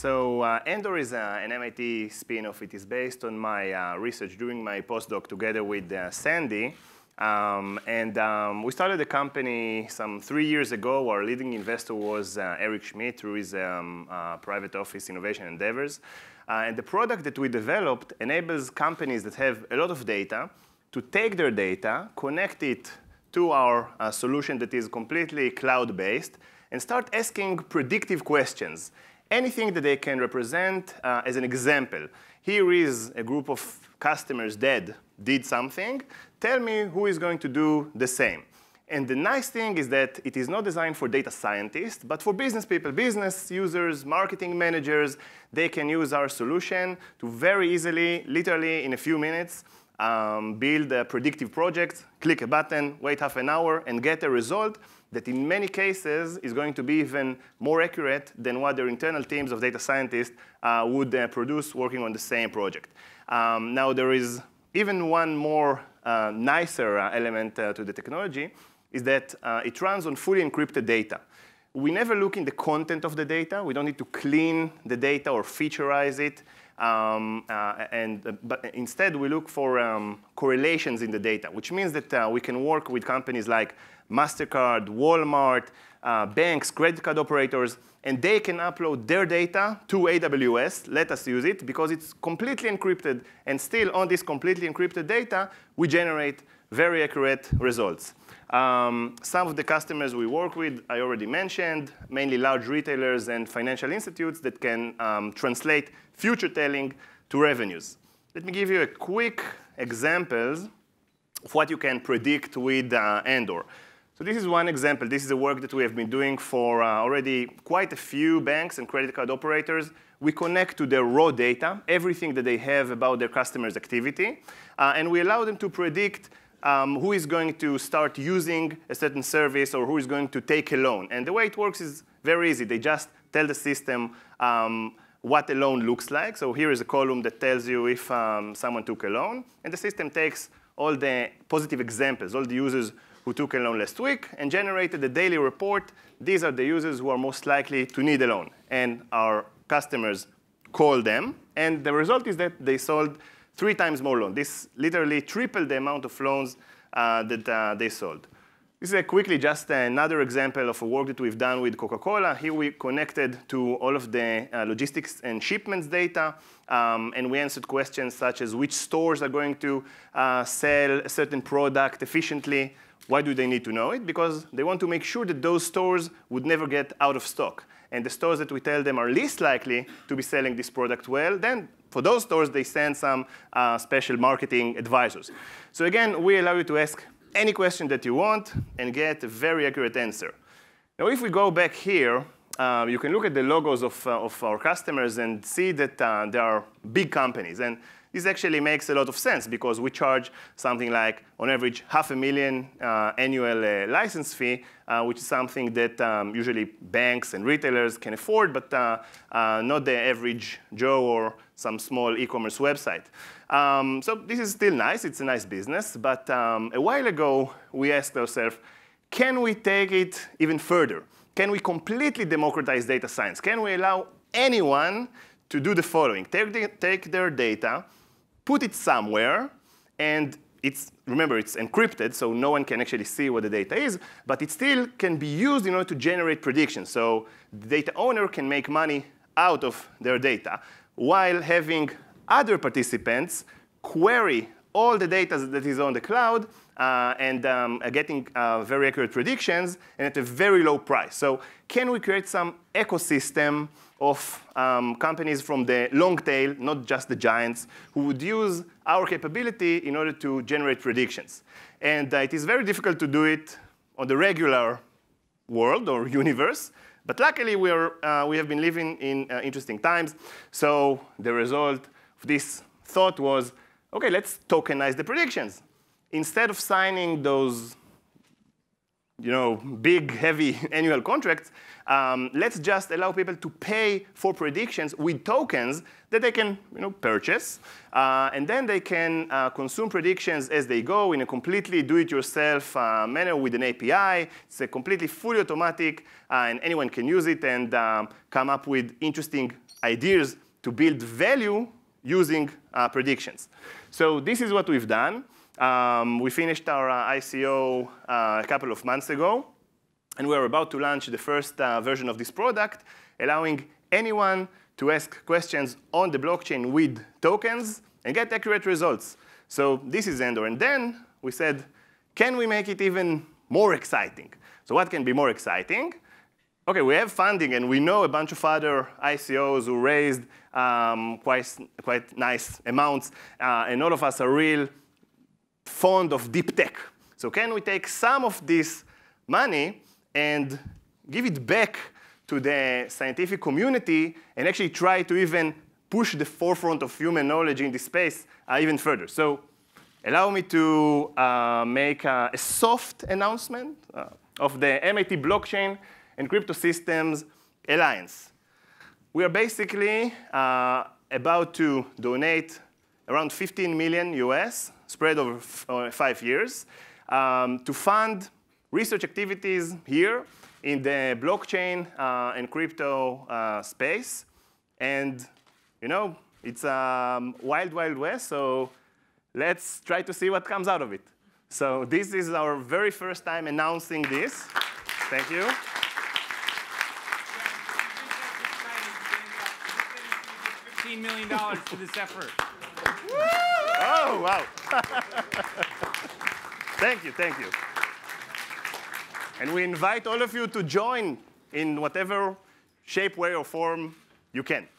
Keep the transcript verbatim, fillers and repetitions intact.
So uh, Endor is uh, an M I T spin-off. It is based on my uh, research during my postdoc together with uh, Sandy. Um, and um, we started the company some three years ago. Our leading investor was uh, Eric Schmidt through his um, uh, private office innovation endeavors. Uh, and the product that we developed enables companies that have a lot of data to take their data, connect it to our uh, solution that is completely cloud-based, and start asking predictive questions. Anything that they can represent uh, as an example. Here is a group of customers that did something. Tell me who is going to do the same. And the nice thing is that it is not designed for data scientists, but for business people, business users, marketing managers. They can use our solution to very easily, literally in a few minutes, um, build a predictive project, click a button, wait half an hour, and get a result that in many cases is going to be even more accurate than what their internal teams of data scientists uh, would uh, produce working on the same project. Um, now, there is even one more uh, nicer uh, element uh, to the technology, is that uh, it runs on fully encrypted data. We never look in the content of the data. We don't need to clean the data or featureize it. Um, uh, and, uh, but instead, we look for um, correlations in the data, which means that uh, we can work with companies like MasterCard, Walmart, uh, banks, credit card operators, and they can upload their data to A W S, let us use it, because it's completely encrypted. And still, on this completely encrypted data, we generate very accurate results. Um, some of the customers we work with, I already mentioned, mainly large retailers and financial institutes that can um, translate future telling to revenues. Let me give you a quick examples of what you can predict with uh, Endor. So this is one example. This is the work that we have been doing for uh, already quite a few banks and credit card operators. We connect to their raw data, everything that they have about their customers' activity, uh, and we allow them to predict um, who is going to start using a certain service or who is going to take a loan. And the way it works is very easy. They just tell the system um, what a loan looks like. So here is a column that tells you if um, someone took a loan, and the system takes all the positive examples, all the users who took a loan last week, and generated a daily report. These are the users who are most likely to need a loan. And our customers call them. And the result is that they sold three times more loans. This literally tripled the amount of loans uh, that uh, they sold. This is a quickly just another example of a work that we've done with Coca-Cola. Here we connected to all of the uh, logistics and shipments data, um, and we answered questions such as which stores are going to uh, sell a certain product efficiently. Why do they need to know it? Because they want to make sure that those stores would never get out of stock. And the stores that we tell them are least likely to be selling this product well, then for those stores, they send some uh, special marketing advisors. So again, we allow you to ask any question that you want and get a very accurate answer. Now, if we go back here, uh, you can look at the logos of, uh, of our customers and see that uh, there are big companies. And this actually makes a lot of sense because we charge something like, on average, half a million uh, annual uh, license fee, uh, which is something that um, usually banks and retailers can afford, but uh, uh, not the average Joe or some small e-commerce website. Um, so this is still nice. It's a nice business. But um, a while ago, we asked ourselves, can we take it even further? Can we completely democratize data science? Can we allow anyone to do the following? Take, the, take their data, put it somewhere, and it's, remember, it's encrypted, so no one can actually see what the data is, but it still can be used in order to generate predictions. So the data owner can make money out of their data while having other participants query all the data that is on the cloud uh, and um, getting uh, very accurate predictions and at a very low price. So can we create some ecosystem of um, companies from the long tail, not just the giants, who would use our capability in order to generate predictions? And uh, it is very difficult to do it on the regular world or universe. But luckily, we, are, uh, we have been living in uh, interesting times. So the result of this thought was, OK, let's tokenize the predictions. Instead of signing those you know, big, heavy annual contracts. Um, let's just allow people to pay for predictions with tokens that they can you know, purchase. Uh, and then they can uh, consume predictions as they go in a completely do-it-yourself uh, manner with an A P I. It's a completely fully automatic, uh, and anyone can use it and um, come up with interesting ideas to build value using uh, predictions. So this is what we've done. Um, we finished our uh, I C O uh, a couple of months ago. And we're about to launch the first uh, version of this product, allowing anyone to ask questions on the blockchain with tokens and get accurate results. So this is Endor. And then we said, can we make it even more exciting? So what can be more exciting? OK, we have funding, and we know a bunch of other I C Os who raised um, quite, quite nice amounts. Uh, and all of us are real fond of deep tech. So can we take some of this money and give it back to the scientific community and actually try to even push the forefront of human knowledge in this space uh, even further? So allow me to uh, make a, a soft announcement uh, of the M I T Blockchain and Crypto Systems Alliance. We are basically uh, about to donate around fifteen million U S, spread over uh, five years, um, to fund research activities here in the blockchain uh, and crypto uh, space. And you know, it's a um, wild, wild west, so let's try to see what comes out of it. So this is our very first time announcing this. Thank you. fifteen million dollars to this effort. Oh, wow. Thank you, thank you. And we invite all of you to join in whatever shape, way, or form you can.